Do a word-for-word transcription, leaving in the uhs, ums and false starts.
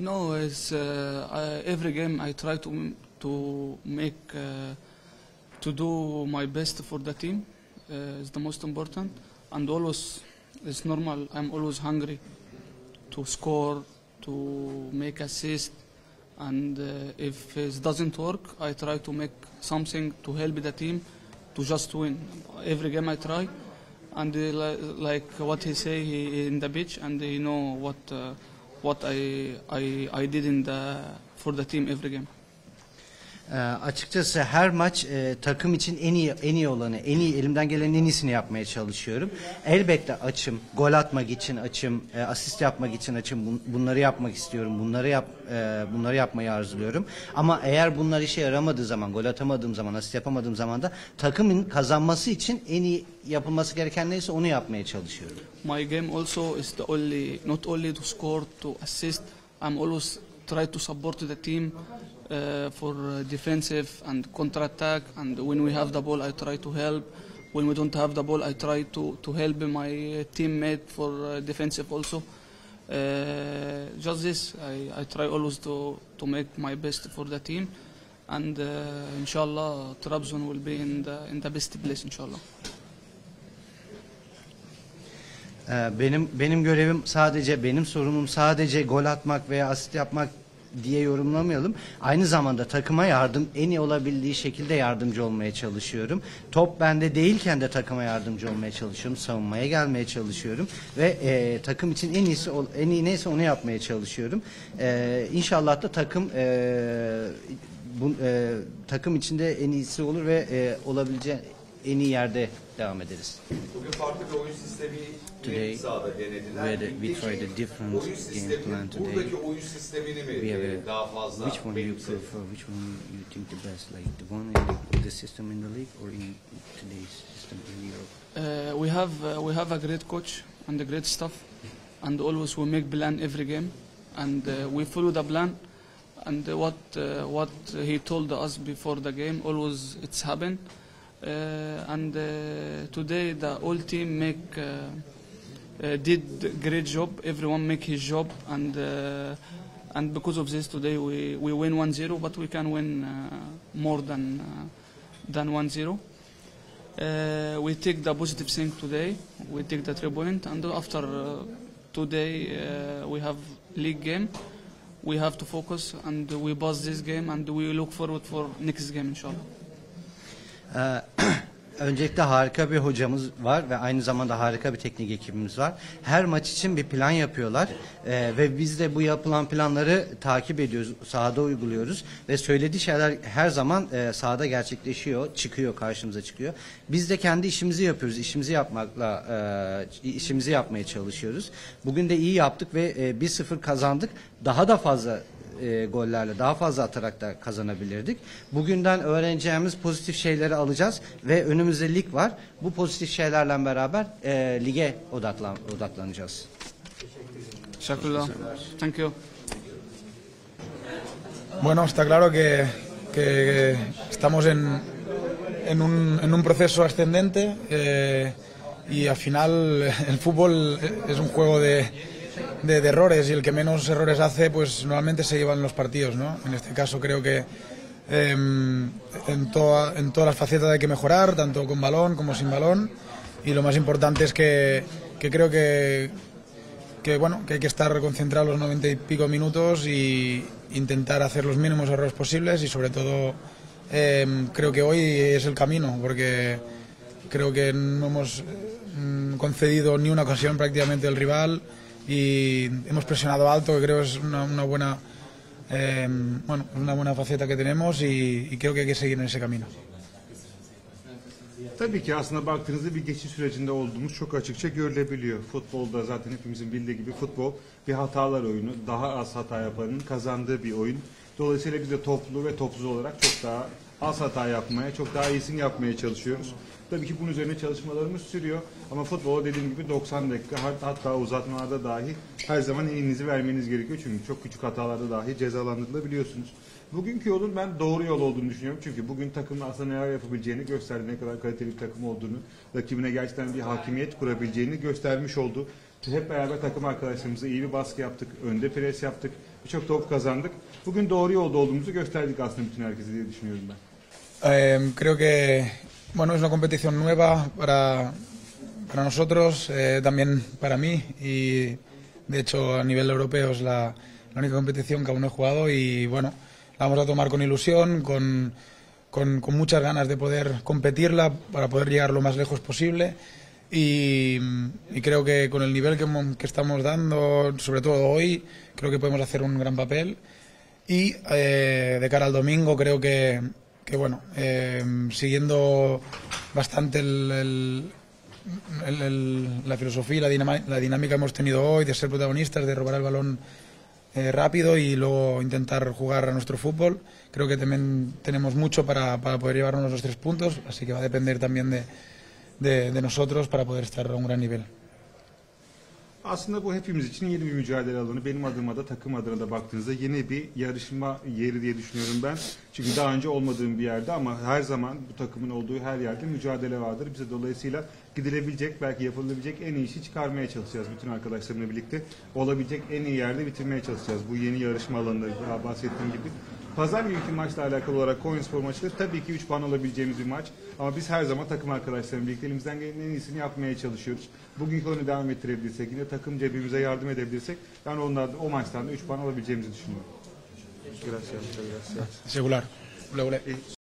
No, it's uh, I, every game I try to to make uh, to do my best for the team. Uh, is the most important, and always it's normal. I'm always hungry to score, to make assist, and uh, if it doesn't work, I try to make something to help the team to just win. Every game I try, and uh, like what he say he, in the pitch, and he know what uh, what I I I did in the for the team every game. E, açıkçası her maç e, takım için en iyi en iyi olanı, en iyi elimden gelenin en iyisini yapmaya çalışıyorum. Elbette açım, gol atmak için açım, e, asist yapmak için açım. Bun, bunları yapmak istiyorum. Bunları yap e, bunları yapmayı arzuluyorum. Ama eğer bunlar işe yaramadığı zaman, gol atamadığım zaman, asist yapamadığım zaman da takımın kazanması için en iyi yapılması gereken neyse onu yapmaya çalışıyorum. My game also is the only not only to score, to assist. I'm always try to support the team. Uh, for uh, defensive and counter-attack, and when we have the ball I try to help. When we don't have the ball I try to, to help my teammate for uh, defensive also. Uh, just this, I, I try always to, to make my best for the team, and uh, inshallah Trabzon will be in the, in the best place inshallah. Benim benim görevim sadece, benim sorumluluğum sadece gol atmak veya asist yapmak diye yorumlamayalım. Aynı zamanda takıma yardım, en iyi olabildiği şekilde yardımcı olmaya çalışıyorum. Top bende değilken de takıma yardımcı olmaya çalışıyorum. Savunmaya gelmeye çalışıyorum ve e, takım için en iyisi en iyi neyse onu yapmaya çalışıyorum. E, İnşallah da takım e, bu e, takım içinde en iyisi olur ve e, olabileceği en iyi yerde devam ederiz. Bugün farklı bir oyun sistemi Today, sahada denediler. we, had a, we tried a different oyun game sistemi, plan today. buradaki oyun sistemini mi We have e, a, daha fazla which one do you benimsedi? prefer? Which one you think the best? Like the one in the, the system in the league or in today's system in Europe? Uh, we have uh, we have a great coach and a great staff, and always we make plan every game, and uh, we follow the plan, and uh, what uh, what he told us before the game always it's happened, uh, and uh, today the whole team make uh, uh, did great job. Everyone make his job, and uh, and because of this today we we win one zero, but we can win uh, more than uh, than one zero. Uh, we take the positive thing today. We take the three point, and after uh, today uh, we have league game. We have to focus, and we pass this game, and we look forward for next game inshallah. Ee, Öncelikle harika bir hocamız var ve aynı zamanda harika bir teknik ekibimiz var. Her maç için bir plan yapıyorlar ee, ve biz de bu yapılan planları takip ediyoruz, sahada uyguluyoruz ve söylediği şeyler her zaman e, sahada gerçekleşiyor, çıkıyor, karşımıza çıkıyor. Biz de kendi işimizi yapıyoruz, işimizi yapmakla e, işimizi yapmaya çalışıyoruz. Bugün de iyi yaptık ve e, bir sıfır kazandık. Daha da fazla E, gollerle daha fazla atarak da kazanabilirdik. Bugünden öğreneceğimiz pozitif şeyleri alacağız ve önümüzde lig var. Bu pozitif şeylerle beraber e, lige odaklan, odaklanacağız. Teşekkürler. Thank you. Bueno, está claro que, que estamos en, en, un, en un proceso ascendente eh, y al final el fútbol es un juego de De, de errores y el que menos errores hace pues normalmente se llevan los partidos, ¿no? En este caso creo que eh, en, toda, en todas las facetas hay que mejorar, tanto con balón como sin balón, y lo más importante es que, que creo que, que, bueno, que hay que estar concentrado los noventa y pico minutos y intentar hacer los mínimos errores posibles y sobre todo eh, creo que hoy es el camino porque creo que no hemos concedido ni una ocasión prácticamente del rival y hemos presionado alto, que creo que es una, una buena eh, bueno, una buena faceta que tenemos y, y creo que hay que seguir en ese camino. Tabii ki aslında baktığınızda bir geçiş sürecinde olduğumuz çok açıkça görülebiliyor. Futbolda zaten hepimizin bildiği gibi futbol bir hatalar oyunu, daha az hata yapanın kazandığı bir oyun. Dolayısıyla biz de toplu ve topsuz olarak çok daha az hata yapmaya, çok daha iyisini yapmaya çalışıyoruz. Tabii ki bunun üzerine çalışmalarımız sürüyor ama futbola dediğim gibi doksan dakika hatta uzatmalarda dahi her zaman iyinizi vermeniz gerekiyor. Çünkü çok küçük hatalarda dahi cezalandırılabiliyorsunuz. Bugünkü yolun ben doğru yol olduğunu düşünüyorum. Çünkü bugün takımın aslında neler yapabileceğini gösterdi. Ne kadar kaliteli bir takım olduğunu, rakibine gerçekten bir hakimiyet kurabileceğini göstermiş oldu. Hep beraber takım arkadaşlarımıza iyi bir baskı yaptık, önde pres yaptık. birçok top kazandık. Bugün doğru yolda olduğumuzu gösterdik aslında bütün herkese diye düşünüyorum ben. Eh, creo que bueno, es una competición nueva para, para nosotros, eh, también para mí, y de hecho a nivel europeo es la, la única competición que aún no he jugado, y bueno, la vamos a tomar con ilusión, con, con, con muchas ganas de poder competirla para poder llegar lo más lejos posible. Y, y creo que con el nivel que, que estamos dando, sobre todo hoy, creo que podemos hacer un gran papel. Y eh, de cara al domingo creo que, que bueno, eh, siguiendo bastante el, el, el, el, la filosofía y la, dinama, la dinámica que hemos tenido hoy de ser protagonistas, de robar el balón eh, rápido y luego intentar jugar a nuestro fútbol, creo que también tenemos mucho para, para poder llevarnos los tres puntos, así que va a depender también de, de, de nosotros para poder estar a un gran nivel. Aslında bu hepimiz için yeni bir mücadele alanı. Benim adıma da takım adına da baktığınızda yeni bir yarışma yeri diye düşünüyorum ben. Çünkü daha önce olmadığım bir yerde ama her zaman bu takımın olduğu her yerde mücadele vardır. Bize dolayısıyla gidilebilecek, belki yapılabilecek en iyi işi çıkarmaya çalışacağız bütün arkadaşlarımla birlikte. Olabilecek en iyi yerde bitirmeye çalışacağız. Bu yeni yarışma alanında daha bahsettiğim gibi. Pazar günkü maçla alakalı olarak Konyaspor maçı da tabii ki üç puan alabileceğimiz bir maç. Ama biz her zaman takım arkadaşlarımla birlikte elimizden gelen en iyisini yapmaya çalışıyoruz. Bugünkü oyunu devam ettirebilirsek, yine takım cebimize yardım edebilirsek, ben onlar o maçtan da üç puan alabileceğimizi düşünüyorum. Gracias, gracias. Singular.